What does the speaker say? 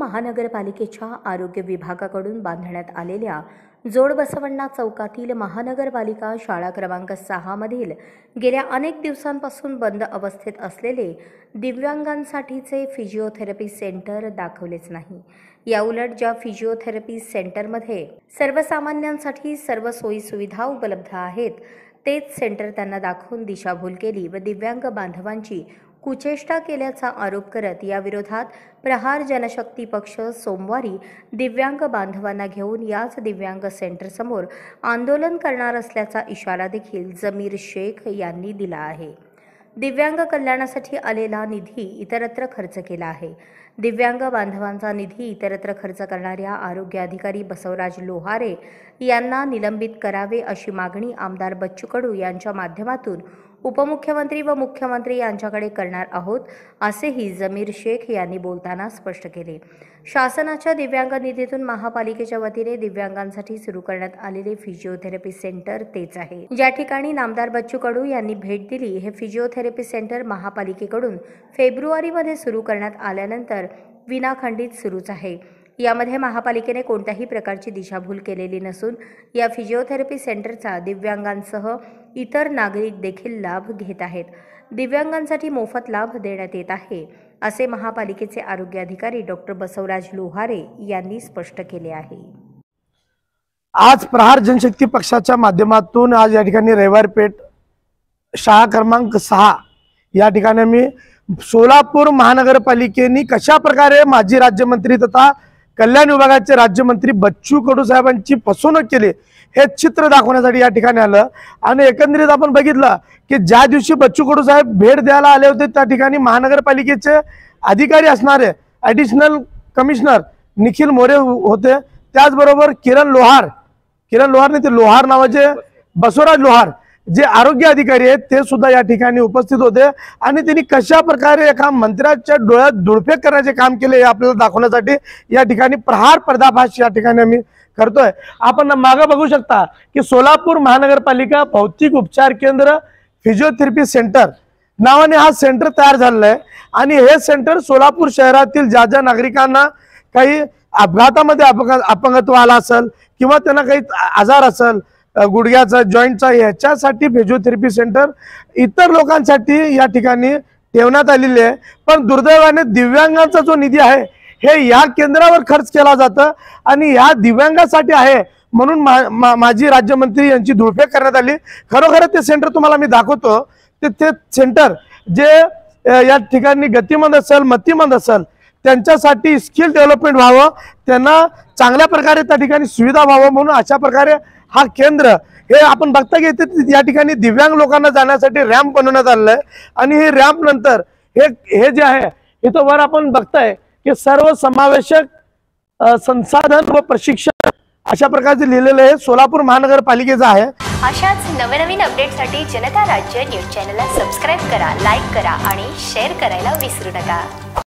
महानगरपालिकेच्या आरोग्य विभागाकडून बांधण्यात आलेल्या जोडबसवण्णा चौकातील महानगरपालिका शाळा क्रमांक 6 मधील गेल्या अनेक दिवसांपासून बंद अवस्थेत असलेले दिव्यांगांसाठीचे फिजिओथेरपी सेंटर दाखवलेच नाही। याउलट ज्या फिजिओथेरपी सेंटरमध्ये सर्वसामान्यांसाठी सर्व सोयी सुविधा उपलब्ध आहेत, तेच सेंटर त्यांना दाखवून दिशाभूल केली व दिव्यांग बांधवांची कुचेष्टा केल्याचा आरोप करत याविरोधात प्रहार जनशक्ती पक्ष सोमवारी दिव्यांग बांधवांना घेऊन याच दिव्यांग सेंटर समोर आंदोलन करणार असल्याचा इशारा देखील जमीर शेख यांनी दिला आहे। दिव्यांग कल्याणासाठी आलेला निधी इतरत्र खर्च केला आहे। दिव्यांग बांधवांचा निधी इतरत्र खर्च करणाऱ्या आरोग्य अधिकारी बसवराज लोहारे यांना निलंबित करावे अशी मागणी आमदार बच्चू कडू यांच्या माध्यमातून उपमुख्यमंत्री व मुख्यमंत्री यांच्याकडे करणार आहोत, असेही जमीर शेख यांनी बोलताना स्पष्ट केले। शासनाच्या दिव्यांग निधीतून महापालिकेच्या वतीने दिव्यांगांसाठी सुरू करण्यात आलेले फिजिओथेरपी सेंटर तेच आहे। ज्या ठिकाणी नामदार बच्चू कडू यांनी भेट दिली, हे फिजिओथेरपी सेंटर महापालिकेकडून फेब्रुवारीमध्ये सुरू करण्यात आल्यानंतर विनाखंडित सुरूच आहे। यामध्ये महापालिकेने कोणत्याही प्रकारची दिशाभूल केलेली नसून या फिजिओथेरपी सेंटरचा दिव्यांगांसह इतर नागरिक देखील लाभ घेत आहेत। दिव्यांगांसाठी मोफत लाभ देण्यात येत आहे, असे महापालिकेचे आरोग्य अधिकारी डॉक्टर बसवराज लोहारे यांनी स्पष्ट केले आहे। आज प्रहार जनशक्ती पक्षाच्या माध्यमातून आज या ठिकाणी रविवार पेठ शाळा क्रमांक 6 या ठिकाणी मी सोलापूर महानगरपालिकेने कशा प्रकारे माजी राज्यमंत्री तथा कल्याण विभागाचे राज्यमंत्री बच्चू कडू साहेबांची फसवणूक केली हे चित्र दाखवण्यासाठी या ठिकाणी आलं। आणि एकंदरीत आपण बघितलं की ज्या दिवशी बच्चू कडू साहेब भेट द्यायला आले होते त्या ठिकाणी महानगरपालिकेचे अधिकारी असणारे ॲडिशनल कमिशनर निखिल मोरे होते, त्याचबरोबर किरण लोहार नाही ते लोहार नावाचे बसवराज लोहार जे आरोग्य अधिकारी आहेत ते सुद्धा या ठिकाणी उपस्थित होते। आणि त्यांनी कशा प्रकारे एका मंत्र्याच्या डोळ्यात धुळफेक करण्याचे काम केले हे आपल्याला दाखवण्यासाठी या ठिकाणी प्रहार पर्दाफाश या ठिकाणी आम्ही करतोय। आपण मागे बघू शकता की सोलापूर महानगरपालिका भौतिक उपचार केंद्र फिजिओथेरपी सेंटर नावाने हा सेंटर तयार झालेला आहे। आणि हे सेंटर सोलापूर शहरातील ज्या ज्या नागरिकांना काही अपघातामध्ये अपंगत्व आला असेल किंवा त्यांना काही आजार असेल गुडघ्याचा जॉईंटचा, ह्याच्यासाठी फिजिओथेरपी सेंटर इतर लोकांसाठी या ठिकाणी ठेवण्यात आलेले आहे। पण दुर्दैवाने दिव्यांगांचा जो निधी आहे हे या केंद्रावर खर्च केला जातं आणि या दिव्यांगासाठी आहे म्हणून माजी राज्यमंत्री यांची धुळफेक करण्यात आली। खरोखर ते सेंटर तुम्हाला मी दाखवतो। ते सेंटर जे या ठिकाणी गतिमंद असेल मतिमंद असेल त्यांच्यासाठी स्किल डेव्हलपमेंट व्हावं, त्यांना चांगल्या प्रकारे त्या ठिकाणी सुविधा व्हावं म्हणून अशा प्रकारे हा केंद्र हे आपण बघता की या ठिकाणी दिव्यांग लोकांना जाण्यासाठी रॅम्प बनवण्यात आलेलं आहे। आणि हे रॅम्प नंतर हे जे आहे इथं वर आपण बघताय की सर्व समावेशक संसाधन व प्रशिक्षण अशा प्रकारचे लिहिलेलं आहे, सोलापूर महानगरपालिकेचं आहे। अशाच नवनवीन अपडेटसाठी जनता राज्य न्यूज चॅनलला सबस्क्राईब करा, लाईक करा आणि शेअर करायला विसरू नका।